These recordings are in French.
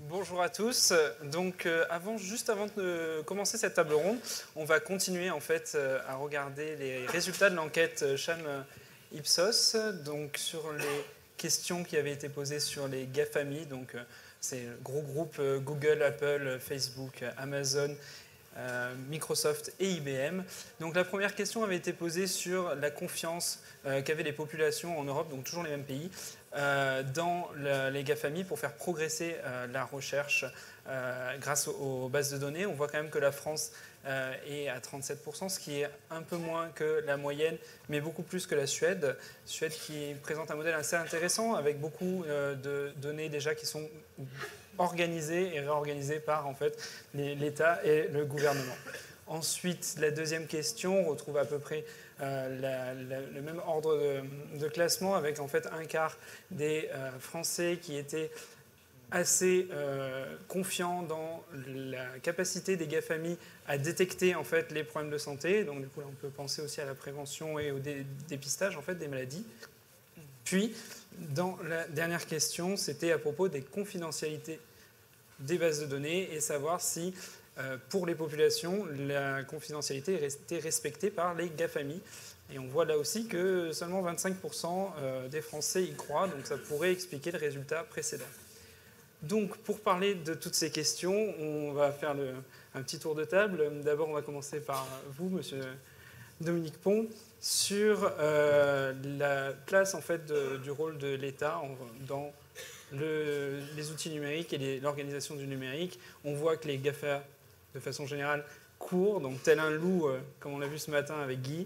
Bonjour à tous. Donc, juste avant de commencer cette table ronde, on va continuer en fait à regarder les résultats de l'enquête Cham Ipsos, donc sur les questions qui avaient été posées sur les GAFAMI, donc c'est le gros groupe Google, Apple, Facebook, Amazon, Microsoft et IBM. Donc la première question avait été posée sur la confiance qu'avaient les populations en Europe, donc toujours les mêmes pays, dans les GAFAMI pour faire progresser la recherche grâce aux bases de données. On voit quand même que la France est à 37%, ce qui est un peu moins que la moyenne, mais beaucoup plus que la Suède. Suède qui présente un modèle assez intéressant avec beaucoup de données déjà qui sont organisées et réorganisées par en fait, l'État et le gouvernement. Ensuite, la deuxième question, on retrouve à peu près le même ordre de classement avec en fait un quart des Français qui étaient assez confiants dans la capacité des GAFAMI à détecter en fait, les problèmes de santé. Donc du coup, là, on peut penser aussi à la prévention et au dépistage en fait, des maladies. Puis, dans la dernière question, c'était à propos des confidentialités des bases de données et savoir si, pour les populations, la confidentialité était respectée par les GAFAMI. Et on voit là aussi que seulement 25% des Français y croient, donc ça pourrait expliquer le résultat précédent. Donc, pour parler de toutes ces questions, on va faire un petit tour de table. D'abord, on va commencer par vous, monsieur Dominique Pont, sur la place en fait, du rôle de l'État dans les outils numériques et l'organisation du numérique. On voit que les GAFA, de façon générale, courent, donc tel un loup, comme on l'a vu ce matin avec Guy.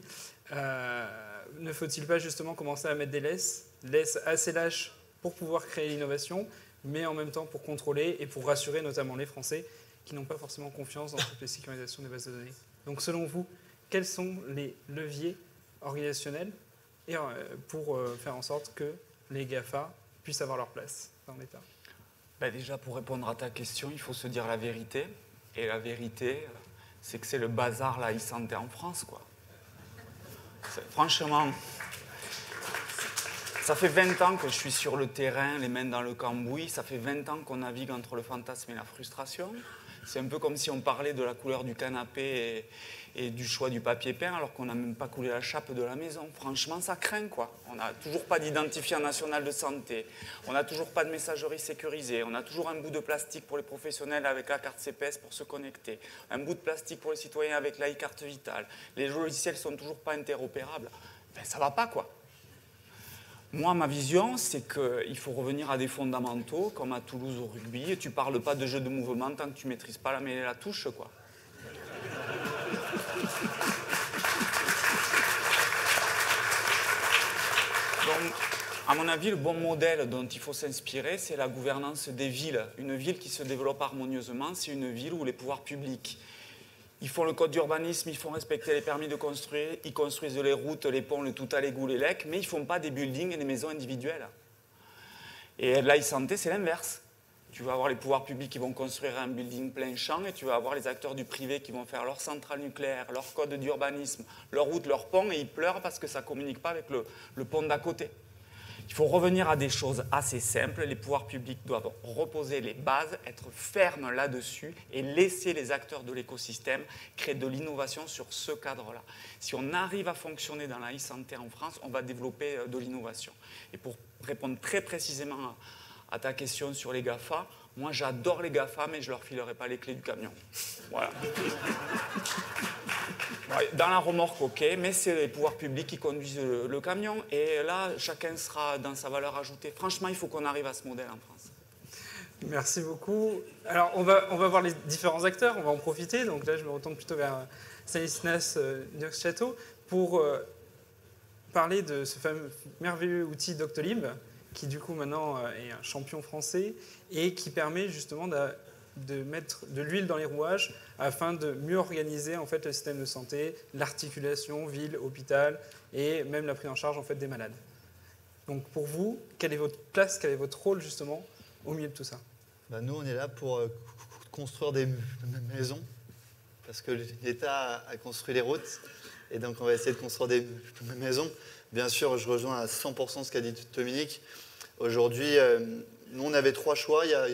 Ne faut-il pas justement commencer à mettre des laisses assez lâches pour pouvoir créer l'innovation, mais en même temps pour contrôler et pour rassurer notamment les Français qui n'ont pas forcément confiance dans toutes les sécurisations des bases de données. Donc selon vous, quels sont les leviers organisationnels pour faire en sorte que les GAFA puissent avoir leur place dans l'État? Déjà, pour répondre à ta question, il faut se dire la vérité. Et la vérité, c'est que c'est le bazar, la e-santé en France, quoi. Franchement, ça fait 20 ans que je suis sur le terrain, les mains dans le cambouis. Ça fait 20 ans qu'on navigue entre le fantasme et la frustration. C'est un peu comme si on parlait de la couleur du canapé et du choix du papier peint alors qu'on n'a même pas coulé la chape de la maison. Franchement, ça craint, quoi. On n'a toujours pas d'identifiant national de santé. On n'a toujours pas de messagerie sécurisée. On a toujours un bout de plastique pour les professionnels avec la carte CPS pour se connecter. Un bout de plastique pour les citoyens avec la e-carte vitale. Les logiciels ne sont toujours pas interopérables. Ça ne va pas, quoi. Moi, ma vision, c'est qu'il faut revenir à des fondamentaux, comme à Toulouse au rugby. Et tu ne parles pas de jeu de mouvement tant que tu ne maîtrises pas la mêlée et la touche, quoi. Donc, à mon avis, le bon modèle dont il faut s'inspirer, c'est la gouvernance des villes. Une ville qui se développe harmonieusement, c'est une ville où les pouvoirs publics, ils font le code d'urbanisme, ils font respecter les permis de construire, ils construisent les routes, les ponts, le tout à l'égout, les lecs, mais ils ne font pas des buildings et des maisons individuelles. Et la e-santé, c'est l'inverse. Tu vas avoir les pouvoirs publics qui vont construire un building plein champ et tu vas avoir les acteurs du privé qui vont faire leur centrale nucléaire, leur code d'urbanisme, leur route, leur pont, et ils pleurent parce que ça ne communique pas avec le pont d'à côté. Il faut revenir à des choses assez simples. Les pouvoirs publics doivent reposer les bases, être fermes là-dessus et laisser les acteurs de l'écosystème créer de l'innovation sur ce cadre-là. Si on arrive à fonctionner dans la e-santé en France, on va développer de l'innovation. Et pour répondre très précisément à ta question sur les GAFA, moi j'adore les GAFA, mais je ne leur filerai pas les clés du camion. Voilà. Dans la remorque, ok, mais c'est les pouvoirs publics qui conduisent le camion. Et là, chacun sera dans sa valeur ajoutée. Franchement, il faut qu'on arrive à ce modèle en France. Merci beaucoup. Alors, on va voir les différents acteurs, on va en profiter. Donc là, je me retourne plutôt vers Stanislas Niox-Château pour parler de ce fameux merveilleux outil Doctolib, qui du coup maintenant est un champion français et qui permet justement de mettre de l'huile dans les rouages afin de mieux organiser en fait, le système de santé, l'articulation ville, hôpital et même la prise en charge en fait, des malades. Donc pour vous, quelle est votre place, quel est votre rôle justement au milieu de tout ça? Nous, on est là pour construire des maisons parce que l'État a construit les routes et donc on va essayer de construire des maisons. Bien sûr, je rejoins à 100% ce qu'a dit Dominique. Aujourd'hui, nous, on avait 3 choix il y a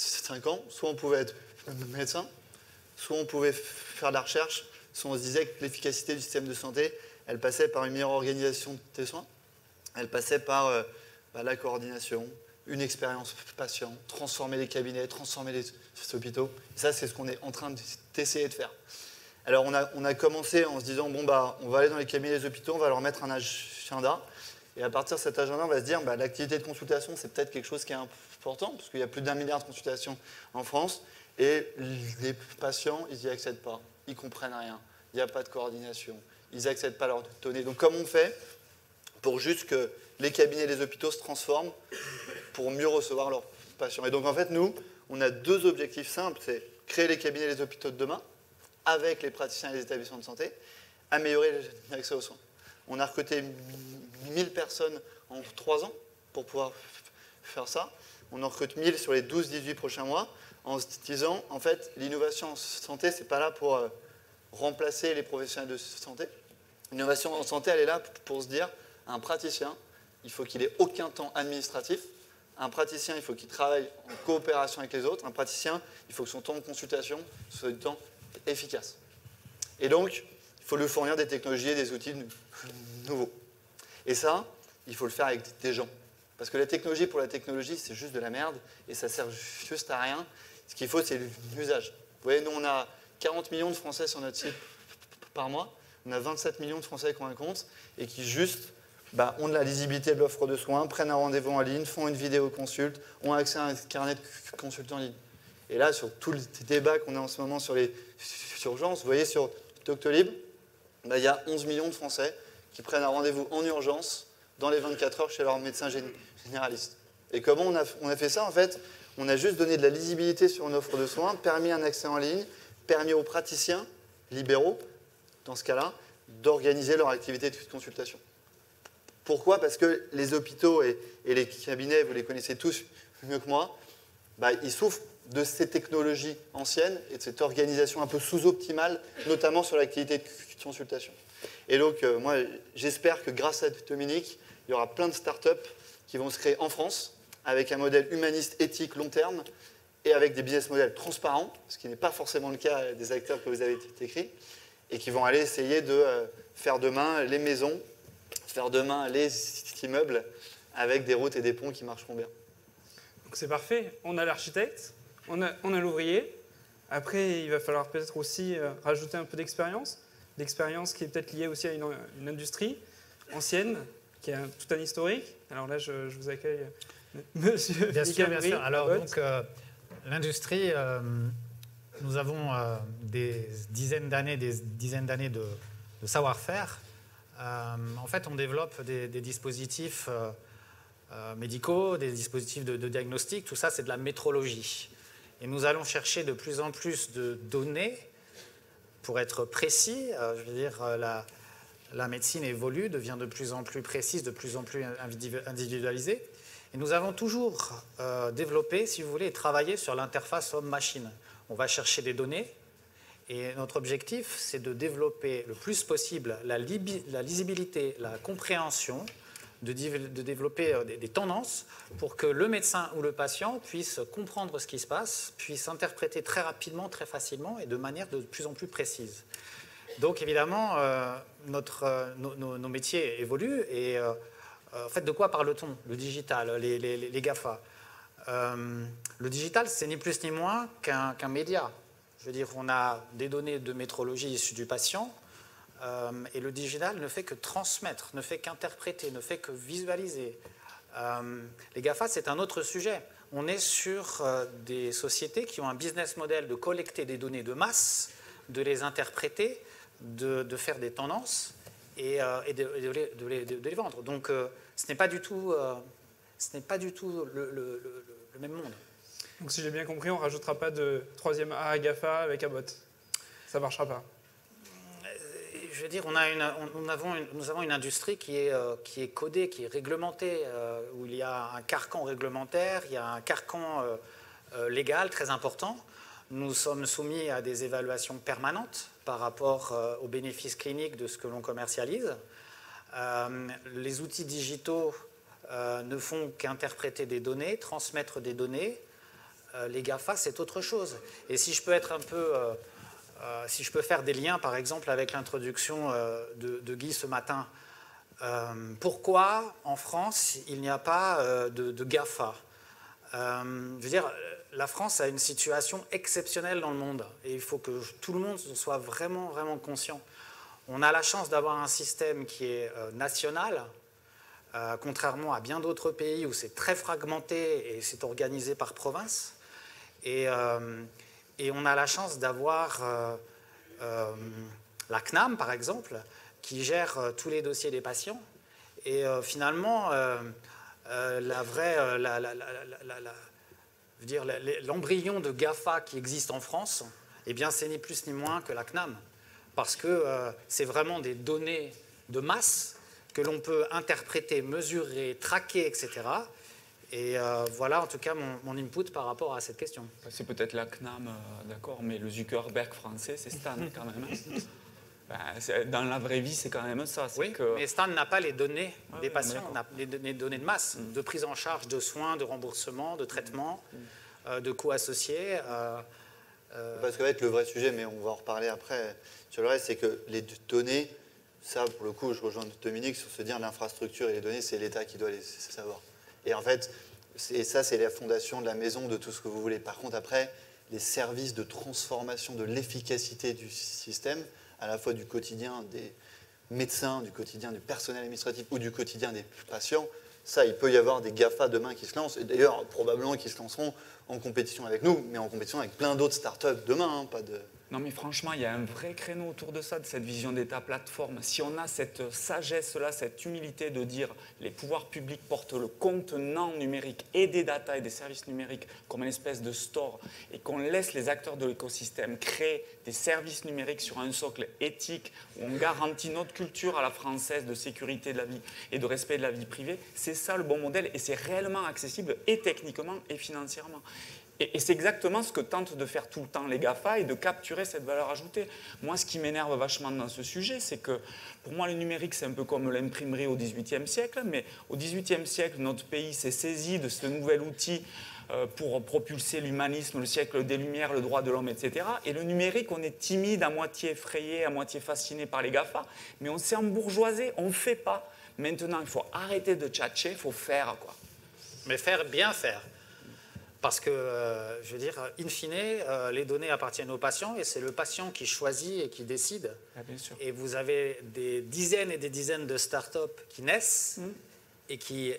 5 ans. Soit on pouvait être médecin, soit on pouvait faire de la recherche, soit on se disait que l'efficacité du système de santé, elle passait par une meilleure organisation des soins, elle passait par la coordination, une expérience patient, transformer les cabinets, transformer les hôpitaux. Et ça, c'est ce qu'on est en train d'essayer de faire. Alors, on a commencé en se disant, bon, on va aller dans les cabinets des hôpitaux, on va leur mettre un agenda. Et à partir de cet agenda, on va se dire, l'activité de consultation, c'est peut-être quelque chose qui est important, parce qu'il y a plus d'1 milliard de consultations en France. Et les patients, ils n'y accèdent pas. Ils ne comprennent rien. Il n'y a pas de coordination. Ils n'accèdent pas à leurs données. Donc, comment on fait pour juste que les cabinets et les hôpitaux se transforment pour mieux recevoir leurs patients? Et donc, en fait, nous, on a 2 objectifs simples. C'est créer les cabinets et les hôpitaux de demain avec les praticiens et les établissements de santé, améliorer l'accès aux soins. On a recruté 1000 personnes en 3 ans pour pouvoir faire ça. On en recrute 1000 sur les 12-18 prochains mois en se disant, en fait, l'innovation en santé, ce n'est pas là pour remplacer les professionnels de santé. L'innovation en santé, elle est là pour se dire, un praticien, il faut qu'il ait aucun temps administratif. Un praticien, il faut qu'il travaille en coopération avec les autres. Un praticien, il faut que son temps de consultation soit du temps efficace. Et donc, il faut lui fournir des technologies et des outils nouveaux. Et ça, il faut le faire avec des gens. Parce que la technologie pour la technologie, c'est juste de la merde et ça sert juste à rien. Ce qu'il faut, c'est l'usage. Vous voyez, nous, on a 40 millions de Français sur notre site par mois. On a 27 millions de Français qui ont un compte et qui juste ont de la lisibilité de l'offre de soins, prennent un rendez-vous en ligne, font une vidéo-consulte, ont accès à un carnet de consulte en ligne. Et là, sur tous les débats qu'on a en ce moment sur les urgences, vous voyez, sur Doctolib, il y a 11 millions de Français qui prennent un rendez-vous en urgence dans les 24 heures chez leur médecin généraliste. Et comment on a fait ça, en fait? On a juste donné de la lisibilité sur une offre de soins, permis un accès en ligne, permis aux praticiens libéraux, dans ce cas-là, d'organiser leur activité de consultation. Pourquoi? Parce que les hôpitaux et les cabinets, vous les connaissez tous mieux que moi, ils souffrent de ces technologies anciennes et de cette organisation un peu sous-optimale, notamment sur l'activité de consultation. Et donc, moi, j'espère que grâce à Dominique, il y aura plein de startups qui vont se créer en France avec un modèle humaniste, éthique, long terme et avec des business models transparents, ce qui n'est pas forcément le cas des acteurs que vous avez décrits, et qui vont aller essayer de faire demain les maisons, faire demain les immeubles avec des routes et des ponts qui marcheront bien. Donc c'est parfait. On a l'architecte, on a l'ouvrier. Après, il va falloir peut-être aussi rajouter un peu d'expérience. L'expérience qui est peut-être liée aussi à une industrie ancienne, qui a tout un historique. Alors là, je vous accueille, monsieur. Bien sûr, bien sûr. Alors, donc, l'industrie, nous avons des dizaines d'années de savoir-faire. En fait, on développe des dispositifs médicaux, des dispositifs de diagnostic. Tout ça, c'est de la métrologie. Et nous allons chercher de plus en plus de données pour être précis. Je veux dire, la médecine évolue, devient de plus en plus précise, de plus en plus individualisée. Et nous avons toujours développé, si vous voulez, et travaillé sur l'interface homme-machine. On va chercher des données. Et notre objectif, c'est de développer le plus possible la lisibilité, la compréhension, de développer des tendances pour que le médecin ou le patient puisse comprendre ce qui se passe, puisse interpréter très rapidement, très facilement et de manière de plus en plus précise. Donc évidemment, nos métiers évoluent et en fait, de quoi parle-t-on? Le digital, les GAFA. Le digital, c'est ni plus ni moins qu'un média. Je veux dire, on a des données de métrologie issues du patient et le digital ne fait que transmettre, ne fait qu'interpréter, ne fait que visualiser. Les GAFA, c'est un autre sujet. On est sur des sociétés qui ont un business model de collecter des données de masse, de les interpréter, de faire des tendances et de les vendre. Donc, ce n'est pas du tout le même monde. Donc si j'ai bien compris, on ne rajoutera pas de troisième A à GAFA avec Abbott. Ça ne marchera pas. Je veux dire, nous avons une industrie qui est codée, qui est réglementée, où il y a un carcan réglementaire, il y a un carcan légal très important. Nous sommes soumis à des évaluations permanentes par rapport aux bénéfices cliniques de ce que l'on commercialise. Les outils digitaux ne font qu'interpréter des données, transmettre des données. Les GAFA, c'est autre chose. Et si je peux être un peu... si je peux faire des liens, par exemple, avec l'introduction de Guy ce matin, pourquoi, en France, il n'y a pas de GAFA? Je veux dire, la France a une situation exceptionnelle dans le monde et il faut que tout le monde soit vraiment, vraiment conscient. On a la chance d'avoir un système qui est national, contrairement à bien d'autres pays où c'est très fragmenté et c'est organisé par province. Et on a la chance d'avoir la CNAM, par exemple, qui gère tous les dossiers des patients. Et finalement, l'embryon de GAFA qui existe en France, eh bien, c'est ni plus ni moins que la CNAM. Parce que c'est vraiment des données de masse que l'on peut interpréter, mesurer, traquer, etc. Et voilà en tout cas mon input par rapport à cette question. C'est peut-être la CNAM, d'accord, mais le Zuckerberg français, c'est Stan quand même. Dans la vraie vie, c'est quand même ça. Oui, mais Stan n'a pas les données des patients, on a les données de masse, de prise en charge, de soins, de remboursement, de traitement, de coûts associés. Parce qu'en fait, le vrai sujet, mais on va en reparler après, sur le reste, c'est que les données, ça, pour le coup, je rejoins Dominique sur se dire l'infrastructure et les données, c'est l'État qui doit les savoir. Et en fait, ça, c'est la fondation de la maison, de tout ce que vous voulez. Par contre, après, les services de transformation de l'efficacité du système, à la fois du quotidien des médecins, du quotidien du personnel administratif ou du quotidien des patients, ça, il peut y avoir des GAFA demain qui se lancent, et d'ailleurs, probablement qui se lanceront en compétition avec nous, mais en compétition avec plein d'autres startups demain, pas de... Non, mais franchement, il y a un vrai créneau autour de ça, de cette vision d'État plateforme. Si on a cette sagesse-là, cette humilité de dire les pouvoirs publics portent le contenant numérique et des data et des services numériques comme une espèce de store et qu'on laisse les acteurs de l'écosystème créer des services numériques sur un socle éthique où on garantit notre culture à la française de sécurité de la vie et de respect de la vie privée, c'est ça le bon modèle et c'est réellement accessible et techniquement et financièrement. Et c'est exactement ce que tentent de faire tout le temps les GAFA et de capturer cette valeur ajoutée. Moi, ce qui m'énerve vachement dans ce sujet, c'est que pour moi, le numérique, c'est un peu comme l'imprimerie au XVIIIe siècle, mais au XVIIIe siècle, notre pays s'est saisi de ce nouvel outil pour propulser l'humanisme, le siècle des Lumières, le droit de l'homme, etc. Et le numérique, on est timide, à moitié effrayé, à moitié fasciné par les GAFA, mais on s'est embourgeoisé, on ne fait pas. Maintenant, il faut arrêter de tchatcher, il faut faire, quoi. Mais faire, bien faire. Parce que, je veux dire, in fine, les données appartiennent au patient et c'est le patient qui choisit et qui décide. Ah, bien sûr. Et vous avez des dizaines et des dizaines de startups qui naissent et qui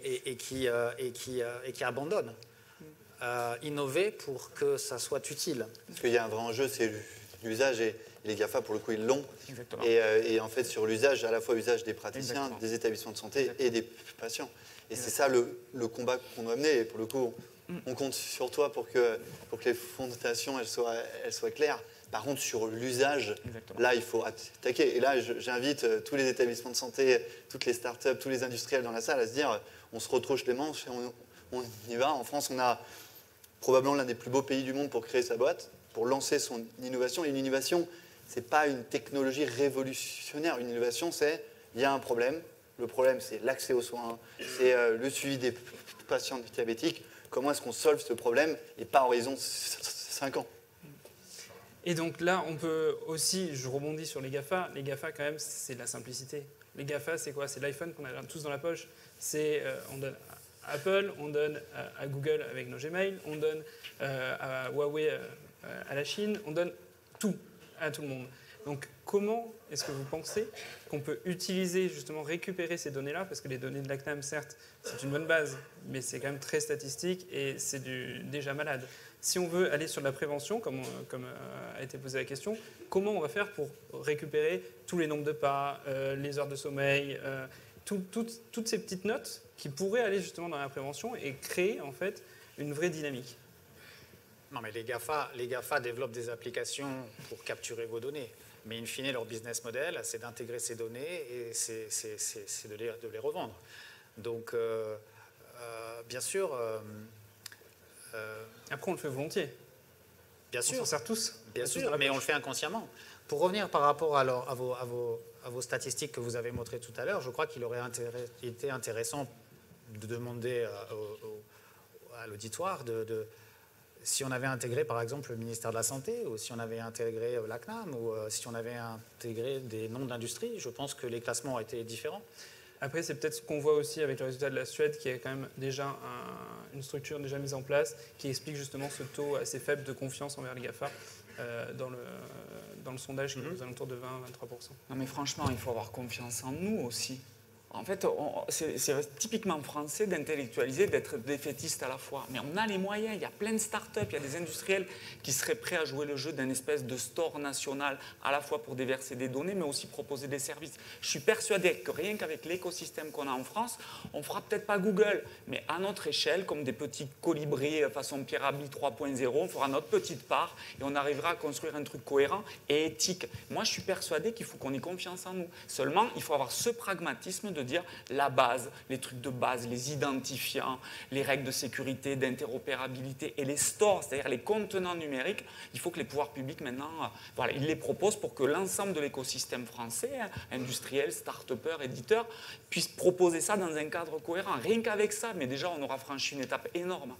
abandonnent. Innover pour que ça soit utile. Parce qu'il y a un vrai enjeu, c'est l'usage et les GAFA, pour le coup, ils l'ont. Et en fait, sur l'usage, à la fois usage des praticiens, Exactement. des établissements de santé et des patients. Et c'est ça le combat qu'on doit mener. Et pour le coup, on compte sur toi pour que les fondations elles soient claires. Par contre, sur l'usage, là, il faut attaquer. Et là, j'invite tous les établissements de santé, toutes les startups, tous les industriels dans la salle à se dire on se retrousse les manches et on y va. En France, on a probablement l'un des plus beaux pays du monde pour créer sa boîte, pour lancer son innovation. Et une innovation, ce n'est pas une technologie révolutionnaire. Une innovation, c'est il y a un problème. Le problème, c'est l'accès aux soins, c'est le suivi des patients diabétiques. Comment est-ce qu'on solve ce problème et pas à horizon 5 ans? Et donc là, on peut aussi, je rebondis sur les GAFA. Les GAFA, quand même, c'est de la simplicité. Les GAFA, c'est quoi? C'est l'iPhone qu'on a tous dans la poche. On donne à Apple, on donne à Google avec nos Gmail, on donne à Huawei à la Chine, on donne tout à tout le monde. Donc comment est-ce que vous pensez qu'on peut utiliser, justement, récupérer ces données-là? Parce que les données de la CNAM, certes, c'est une bonne base, mais c'est quand même très statistique et c'est déjà malade. Si on veut aller sur de la prévention, comme a été posée la question, comment on va faire pour récupérer tous les nombres de pas, les heures de sommeil, toutes ces petites notes qui pourraient aller justement dans la prévention et créer en fait une vraie dynamique? Non, mais les GAFA développent des applications pour capturer vos données. Mais in fine, leur business model, c'est d'intégrer ces données et c'est de les revendre. Donc, bien sûr... Après, on le fait volontiers. Bien sûr. On s'en sert tous. Bien sûr, mais on le fait inconsciemment. Pour revenir par rapport à vos statistiques que vous avez montrées tout à l'heure, je crois qu'il aurait été intéressant de demander à l'auditoire si on avait intégré par exemple le ministère de la Santé, ou si on avait intégré la CNAM, ou si on avait intégré des noms d'industrie, je pense que les classements auraient été différents. Après, c'est peut-être ce qu'on voit aussi avec le résultat de la Suède, qui est quand même déjà une structure déjà mise en place, qui explique justement ce taux assez faible de confiance envers les GAFA dans le sondage qui est aux alentours de 20-23%. Non mais franchement, il faut avoir confiance en nous aussi. En fait, c'est typiquement français d'intellectualiser, d'être défaitiste à la fois. Mais on a les moyens, il y a plein de startups, il y a des industriels qui seraient prêts à jouer le jeu d'un espèce de store national, à la fois pour déverser des données, mais aussi proposer des services. Je suis persuadé que rien qu'avec l'écosystème qu'on a en France, on ne fera peut-être pas Google, mais à notre échelle, comme des petits colibris façon Pierre Rabhi 3.0, on fera notre petite part et on arrivera à construire un truc cohérent et éthique. Moi, je suis persuadé qu'il faut qu'on ait confiance en nous. Seulement, il faut avoir ce pragmatisme de dire la base, les trucs de base, les identifiants, les règles de sécurité, d'interopérabilité et les stores, c'est-à-dire les contenants numériques, il faut que les pouvoirs publics maintenant, voilà, ils les proposent pour que l'ensemble de l'écosystème français, industriel, start-upper, éditeur, puisse proposer ça dans un cadre cohérent. Rien qu'avec ça, mais déjà on aura franchi une étape énorme.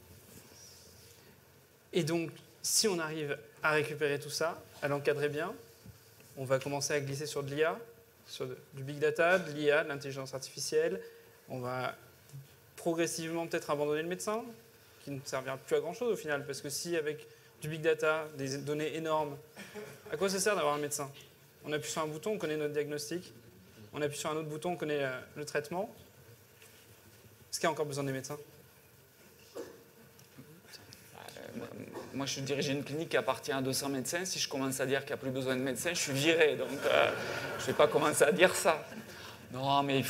Et donc, si on arrive à récupérer tout ça, à l'encadrer bien, on va commencer à glisser sur de l'IA, sur du big data, de l'IA, de l'intelligence artificielle. On va progressivement peut-être abandonner le médecin, qui ne servira plus à grand-chose au final, parce que si avec du big data, des données énormes, à quoi ça sert d'avoir un médecin? On appuie sur un bouton, on connaît notre diagnostic. On appuie sur un autre bouton, on connaît le traitement. Est-ce qu'il y a encore besoin des médecins? Moi, je dirigeais une clinique qui appartient à 200 médecins. Si je commence à dire qu'il n'y a plus besoin de médecins, je suis viré. Donc, je ne vais pas commencer à dire ça. Non, mais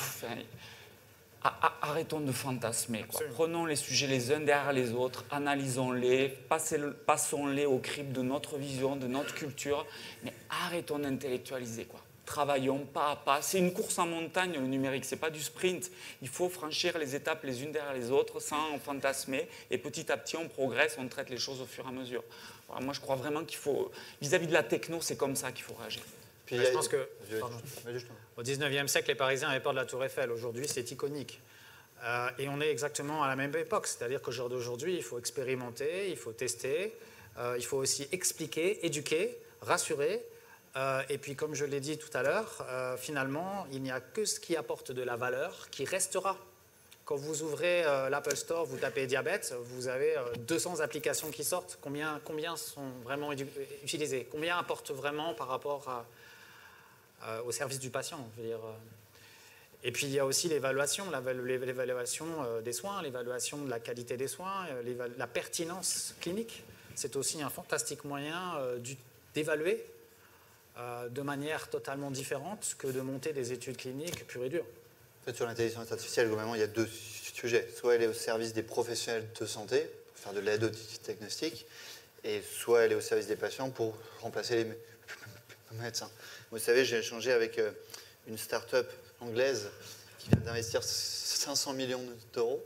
arrêtons de fantasmer, quoi. Prenons les sujets les uns derrière les autres, analysons-les, passons-les au crible de notre vision, de notre culture, mais arrêtons d'intellectualiser, quoi. Travaillons pas à pas. C'est une course en montagne, le numérique, ce n'est pas du sprint. Il faut franchir les étapes les unes derrière les autres sans fantasmer. Et petit à petit, on progresse, on traite les choses au fur et à mesure. Voilà, moi, je crois vraiment qu'il faut, vis-à-vis de la techno, c'est comme ça qu'il faut réagir. Puis, je pense que, au 19e siècle, les Parisiens avaient peur de la Tour Eiffel. Aujourd'hui, c'est iconique. Et on est exactement à la même époque. C'est-à-dire qu'au jour d'aujourd'hui, il faut expérimenter, il faut tester, il faut aussi expliquer, éduquer, rassurer. Et puis, comme je l'ai dit tout à l'heure, finalement, il n'y a que ce qui apporte de la valeur qui restera. Quand vous ouvrez l'Apple Store, vous tapez diabète, vous avez 200 applications qui sortent. Combien sont vraiment utilisées? Combien apportent vraiment par rapport au service du patient, je veux dire. Et puis, il y a aussi l'évaluation des soins, l'évaluation de la qualité des soins, la pertinence clinique. C'est aussi un fantastique moyen d'évaluer de manière totalement différente que de monter des études cliniques pures et dures. En fait, sur l'intelligence artificielle, globalement, il y a deux sujets. Soit elle est au service des professionnels de santé, pour faire de l'aide au diagnostic, et soit elle est au service des patients pour remplacer les médecins. Vous savez, j'ai échangé avec une start-up anglaise qui vient d'investir 500 millions d'euros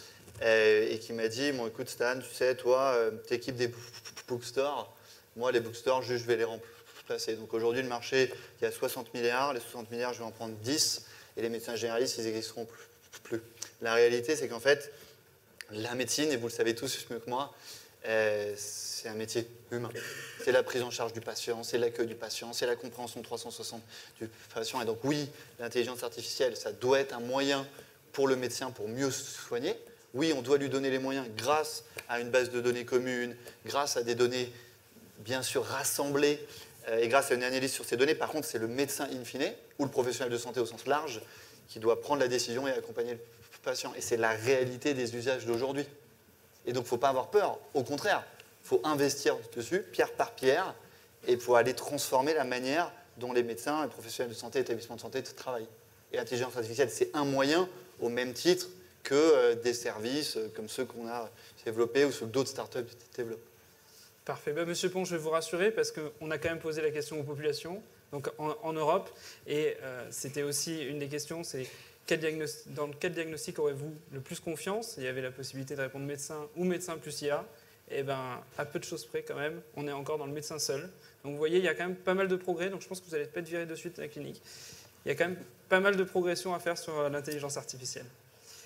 et qui m'a dit, bon, écoute Stan, tu sais, toi, tu équipes des bookstores. Moi, les bookstores, je vais les remplacer. Donc aujourd'hui, le marché, il y a 60 milliards. Les 60 milliards, je vais en prendre 10. Et les médecins généralistes, ils n'existeront plus. La réalité, c'est qu'en fait, la médecine, et vous le savez tous mieux que moi, c'est un métier humain. C'est la prise en charge du patient, c'est l'accueil du patient, c'est la compréhension 360 du patient. Et donc oui, l'intelligence artificielle, ça doit être un moyen pour le médecin pour mieux soigner. Oui, on doit lui donner les moyens grâce à une base de données commune, grâce à des données bien sûr rassemblées et grâce à une analyse sur ces données. Par contre, c'est le médecin in fine, ou le professionnel de santé au sens large, qui doit prendre la décision et accompagner le patient. Et c'est la réalité des usages d'aujourd'hui. Et donc, il ne faut pas avoir peur. Au contraire, il faut investir dessus, pierre par pierre, et il faut aller transformer la manière dont les médecins, les professionnels de santé, établissements de santé travaillent. Et l'intelligence artificielle, c'est un moyen au même titre que des services comme ceux qu'on a développés ou ceux que d'autres startups développent. Parfait. Monsieur Pont, je vais vous rassurer parce qu'on a quand même posé la question aux populations donc en Europe. Et c'était aussi une des questions, c'est dans quel diagnostic aurez-vous le plus confiance? Il y avait la possibilité de répondre médecin ou médecin plus IA. Et bien, à peu de choses près quand même, on est encore dans le médecin seul. Donc vous voyez, il y a quand même pas mal de progrès. Donc je pense que vous n'allez pas être viré de suite à la clinique. Il y a quand même pas mal de progression à faire sur l'intelligence artificielle.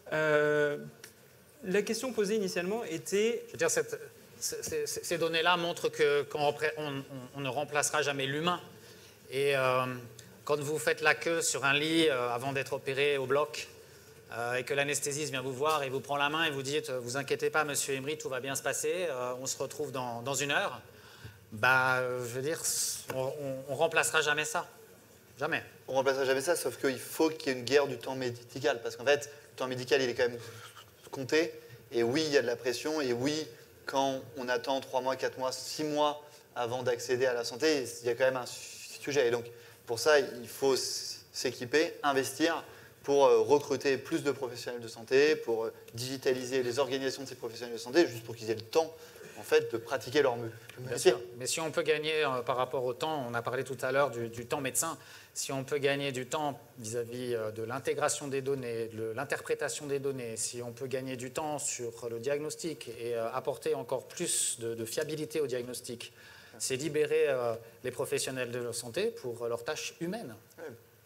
La question posée initialement était... Je veux dire, ces données-là montrent qu'on ne remplacera jamais l'humain. Et quand vous faites la queue sur un lit avant d'être opéré au bloc, et que l'anesthésiste vient vous voir et vous prend la main et vous dit « Vous inquiétez pas, monsieur Emery, tout va bien se passer, on se retrouve dans 1 heure », je veux dire, on remplacera jamais ça. Jamais. On ne remplacera jamais ça, sauf qu'il faut qu'il y ait une guerre du temps médical. Parce qu'en fait, le temps médical, il est quand même compté. Et oui, il y a de la pression. Et oui, quand on attend 3 mois, 4 mois, 6 mois avant d'accéder à la santé, il y a quand même un sujet. Et donc, pour ça, il faut s'équiper, investir pour recruter plus de professionnels de santé, pour digitaliser les organisations de ces professionnels de santé, juste pour qu'ils aient le temps en fait, de pratiquer leur métier. Mais si on peut gagner par rapport au temps, on a parlé tout à l'heure du temps médecin, si on peut gagner du temps vis-à-vis de l'intégration des données, de l'interprétation des données, si on peut gagner du temps sur le diagnostic et apporter encore plus de fiabilité au diagnostic, c'est libérer les professionnels de la santé pour leurs tâches humaines. Oui.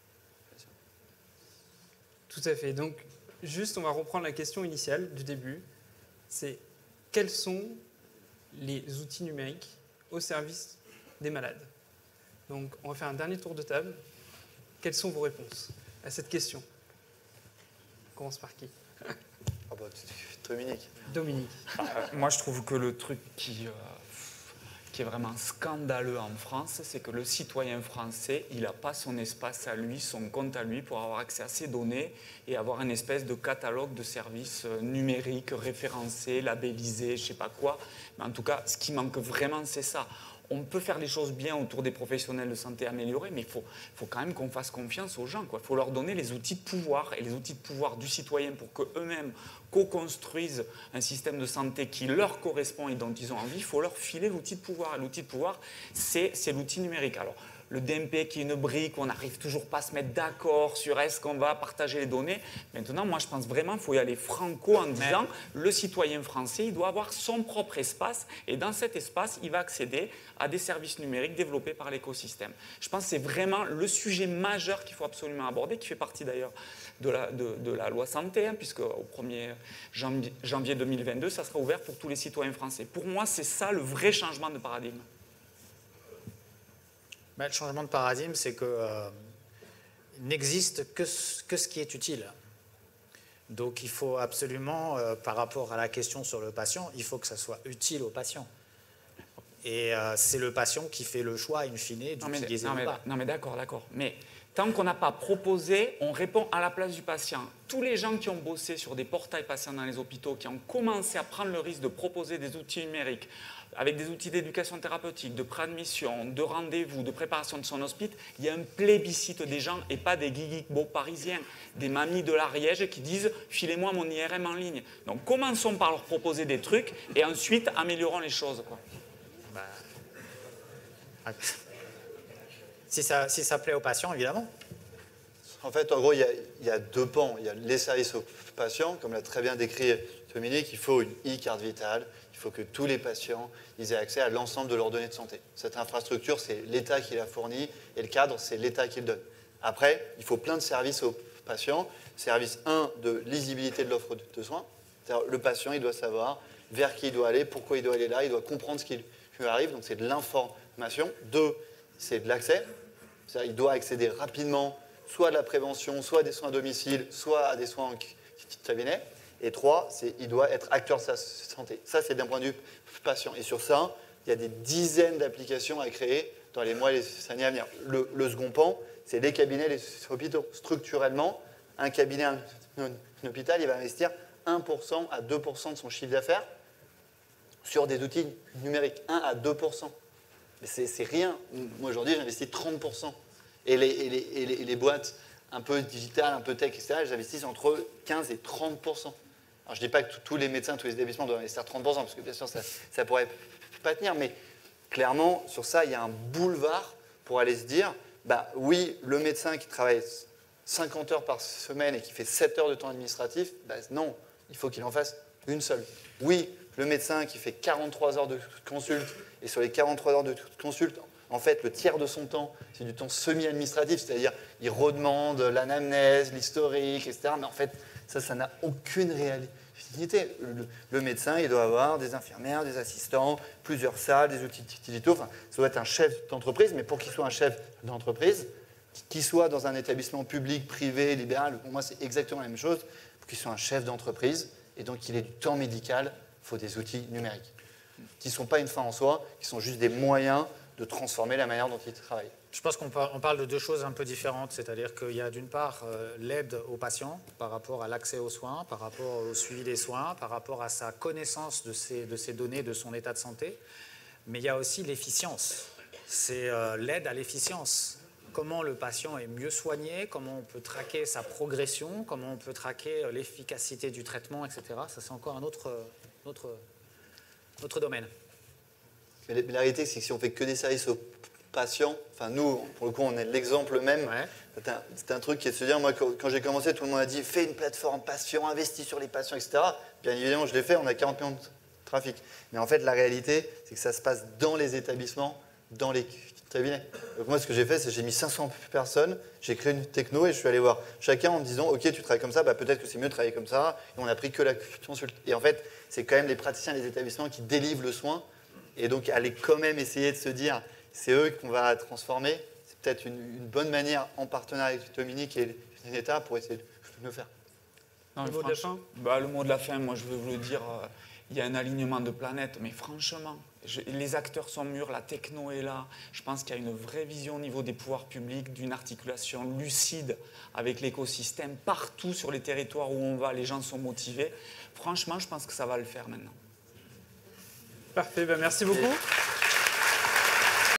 Tout à fait. Donc, juste, on va reprendre la question initiale du début. C'est quels sont les outils numériques au service des malades? Donc, on va faire un dernier tour de table. Quelles sont vos réponses à cette question? On commence par qui? Dominique. Dominique. Moi, je trouve que le truc qui est vraiment scandaleux en France, c'est que le citoyen français, il n'a pas son espace à lui, son compte à lui pour avoir accès à ses données et avoir une espèce de catalogue de services numériques référencés, labellisés, je ne sais pas quoi. Mais en tout cas, ce qui manque vraiment, c'est ça. On peut faire les choses bien autour des professionnels de santé améliorés, mais il faut quand même qu'on fasse confiance aux gens. Il faut leur donner les outils de pouvoir et les outils de pouvoir du citoyen pour qu'eux-mêmes co-construisent un système de santé qui leur correspond et dont ils ont envie. Il faut leur filer l'outil de pouvoir. Et l'outil de pouvoir, c'est l'outil numérique. Alors, le DMP qui est une brique, on n'arrive toujours pas à se mettre d'accord sur est-ce qu'on va partager les données. Maintenant, moi, je pense vraiment qu'il faut y aller franco en disant le citoyen français, il doit avoir son propre espace et dans cet espace, il va accéder à des services numériques développés par l'écosystème. Je pense que c'est vraiment le sujet majeur qu'il faut absolument aborder, qui fait partie d'ailleurs de la loi santé, hein, puisque au 1er janvier 2022, ça sera ouvert pour tous les citoyens français. Pour moi, c'est ça le vrai changement de paradigme. Le changement de paradigme, c'est qu'il n'existe que ce qui est utile. Donc il faut absolument, par rapport à la question sur le patient, il faut que ça soit utile au patient. Et c'est le patient qui fait le choix, in fine, d'utiliser ou pas. Non mais d'accord. Mais tant qu'on n'a pas proposé, on répond à la place du patient. Tous les gens qui ont bossé sur des portails patients dans les hôpitaux, qui ont commencé à prendre le risque de proposer des outils numériques, avec des outils d'éducation thérapeutique, de préadmission, de rendez-vous, de préparation de son hospice, il y a un plébiscite des gens et pas des geeks-beaux parisiens, des mamies de l'Ariège qui disent « filez-moi mon IRM en ligne ». Donc commençons par leur proposer des trucs et ensuite améliorons les choses, quoi. Si ça plaît aux patients, évidemment. En fait, en gros, il y a 2 pans. Il y a les services aux patients, comme l'a très bien décrit Dominique, il faut une e-carte vitale. Il faut que tous les patients aient accès à l'ensemble de leurs données de santé. Cette infrastructure, c'est l'État qui la fournit et le cadre, c'est l'État qui le donne. Après, il faut plein de services aux patients. Service 1 de lisibilité de l'offre de soins. C'est-à-dire, le patient, il doit savoir vers qui il doit aller, pourquoi il doit aller là, il doit comprendre ce qui lui arrive. Donc, c'est de l'information. 2, c'est de l'accès. C'est-à-dire, il doit accéder rapidement, soit à de la prévention, soit à des soins à domicile, soit à des soins en cabinet. Et 3, il doit être acteur de sa santé. Ça, c'est d'un point de vue patient. Et sur ça, il y a des dizaines d'applications à créer dans les mois et les années à venir. Le second pan, c'est les cabinets, les hôpitaux. Structurellement, un cabinet, un hôpital, il va investir 1% à 2% de son chiffre d'affaires sur des outils numériques. 1 à 2%. Mais c'est rien. Moi, aujourd'hui, j'investis 30%. Et les boîtes un peu digitales, un peu tech, etc., elles investissent entre 15 et 30%. Alors, je ne dis pas que tous les médecins, tous les établissements doivent investir 30%, parce que bien sûr, ça ne pourrait pas tenir, mais clairement, sur ça, il y a un boulevard pour aller se dire, bah oui, le médecin qui travaille 50 heures par semaine et qui fait 7 heures de temps administratif, bah non, il faut qu'il en fasse une seule. Oui, le médecin qui fait 43 heures de consulte, et sur les 43 heures de consulte, en fait, le tiers de son temps, c'est du temps semi-administratif, c'est-à-dire il redemande l'anamnèse, l'historique, etc. Mais en fait, Ça n'a aucune réalité. Le médecin, il doit avoir des infirmières, des assistants, plusieurs salles, des outils digitaux. Enfin, ça doit être un chef d'entreprise, mais pour qu'il soit un chef d'entreprise, qu'il soit dans un établissement public, privé, libéral, pour moi, c'est exactement la même chose. Pour qu'il soit un chef d'entreprise, et donc qu'il ait du temps médical, il faut des outils numériques, qui ne sont pas une fin en soi, qui sont juste des moyens de transformer la manière dont il travaille. Je pense qu'on parle de deux choses un peu différentes, c'est-à-dire qu'il y a d'une part l'aide aux patients par rapport à l'accès aux soins, par rapport au suivi des soins, par rapport à sa connaissance de ces données, de son état de santé, mais il y a aussi l'efficience, c'est l'aide à l'efficience. Comment le patient est mieux soigné, comment on peut traquer sa progression, comment on peut traquer l'efficacité du traitement, etc. Ça, c'est encore un autre domaine. Mais la réalité, c'est que si on fait que des services aux patients, enfin nous, pour le coup, on est l'exemple même. Ouais. C'est un truc qui est de se dire, moi, quand j'ai commencé, tout le monde a dit, fais une plateforme patient, investis sur les patients, etc. Bien évidemment, je l'ai fait, on a 40 millions de trafic. Mais en fait, la réalité, c'est que ça se passe dans les établissements, dans les cabinets. Donc moi, ce que j'ai fait, c'est que j'ai mis 500 personnes, j'ai créé une techno et je suis allé voir chacun en me disant, ok, tu travailles comme ça, bah, peut-être que c'est mieux de travailler comme ça. Et on a pris que la consulte. Et en fait, c'est quand même les praticiens, les établissements qui délivrent le soin. Et donc, aller quand même essayer de se dire, c'est eux qu'on va transformer. C'est peut-être une bonne manière, en partenariat avec Dominique et l'État, pour essayer de le faire. Non, le mot de la fin, le mot de la fin, moi je veux vous le dire, il y a un alignement de planètes, mais franchement, les acteurs sont mûrs, la techno est là. Je pense qu'il y a une vraie vision au niveau des pouvoirs publics, d'une articulation lucide avec l'écosystème. Partout sur les territoires où on va, les gens sont motivés. Franchement, je pense que ça va le faire maintenant. Parfait, merci beaucoup.